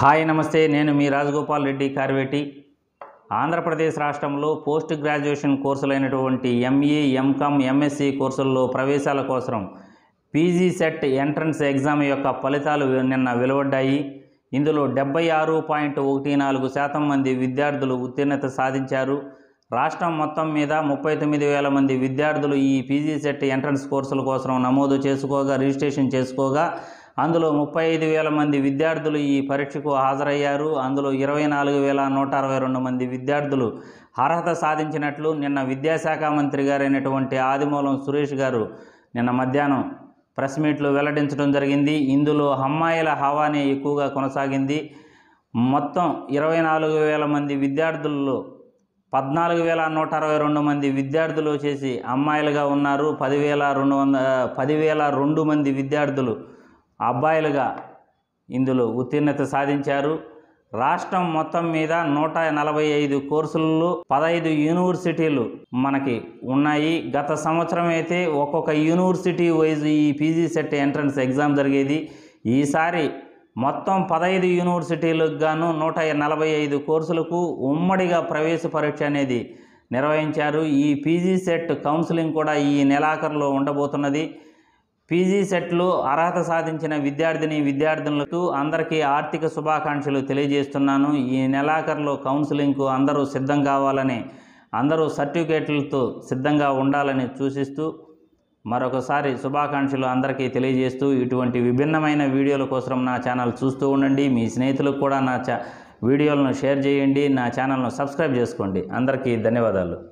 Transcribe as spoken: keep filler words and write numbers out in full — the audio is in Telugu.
హాయ్ నమస్తే, నేను మీ రాజగోపాల్ రెడ్డి కార్వేటి. ఆంధ్రప్రదేశ్ రాష్ట్రంలో పోస్ట్ గ్రాడ్యుయేషన్ కోర్సులైనటువంటి ఎంఈ, ఎంకామ్, ఎంఎస్సి కోర్సుల్లో ప్రవేశాల కోసం పీజీ సెట్ ఎంట్రన్స్ ఎగ్జామ్ యొక్క ఫలితాలు నిన్న వెలువడ్డాయి. ఇందులో డెబ్బై ఆరు పాయింట్ ఒకటి నాలుగు శాతం మంది విద్యార్థులు ఉత్తీర్ణత సాధించారు. రాష్ట్రం మొత్తం మీద ముప్పై తొమ్మిది వేల మంది విద్యార్థులు ఈ పీజీ సెట్ ఎంట్రన్స్ కోర్సుల కోసం నమోదు చేసుకోగా రిజిస్ట్రేషన్ చేసుకోగా అందులో ముప్పై ఐదు వేల మంది విద్యార్థులు ఈ పరీక్షకు హాజరయ్యారు. అందులో ఇరవై నాలుగు వేల నూట అరవై రెండు మంది విద్యార్థులు అర్హత సాధించినట్లు నిన్న విద్యాశాఖ మంత్రి గారైనటువంటి ఆదిమూలం సురేష్ గారు నిన్న మధ్యాహ్నం ప్రెస్ మీట్లో వెల్లడించడం జరిగింది. ఇందులో అమ్మాయిల హవానే ఎక్కువగా కొనసాగింది. మొత్తం ఇరవై నాలుగు వేల మంది విద్యార్థుల్లో పద్నాలుగు వేల నూట అరవై రెండు మంది విద్యార్థులు వచ్చేసి అమ్మాయిలుగా ఉన్నారు. పదివేల రెండు వంద పదివేల రెండు మంది విద్యార్థులు అబ్బాయిలుగా ఇందులో ఉత్తీర్ణత సాధించారు. రాష్ట్రం మొత్తం మీద నూట నలభై ఐదు కోర్సులు, పదహైదు యూనివర్సిటీలు మనకి ఉన్నాయి. గత సంవత్సరం అయితే ఒక్కొక్క యూనివర్సిటీ వైజ్ ఈ పీజీ సెట్ ఎంట్రన్స్ ఎగ్జామ్ జరిగేది. ఈసారి మొత్తం పదహైదు యూనివర్సిటీలకు గాను నూట నలభై ఐదు కోర్సులకు ఉమ్మడిగా ప్రవేశ పరీక్ష అనేది నిర్వహించారు. ఈ పీజీ సెట్ కౌన్సిలింగ్ కూడా ఈ నెలాఖరులో ఉండబోతున్నది. పీజీ సెట్లు అర్హత సాధించిన విద్యార్థిని విద్యార్థులకు అందరికీ ఆర్థిక శుభాకాంక్షలు తెలియజేస్తున్నాను. ఈ నెలాఖరులో కౌన్సిలింగ్కు అందరూ సిద్ధం కావాలని, అందరూ సర్టిఫికేట్లతో సిద్ధంగా ఉండాలని సూచిస్తూ మరొకసారి శుభాకాంక్షలు అందరికీ తెలియజేస్తూ ఇటువంటి విభిన్నమైన వీడియోల కోసం నా ఛానల్ చూస్తూ ఉండండి. మీ స్నేహితులకు కూడా నా చా వీడియోలను షేర్ చేయండి. నా ఛానల్ను సబ్స్క్రైబ్ చేసుకోండి. అందరికీ ధన్యవాదాలు.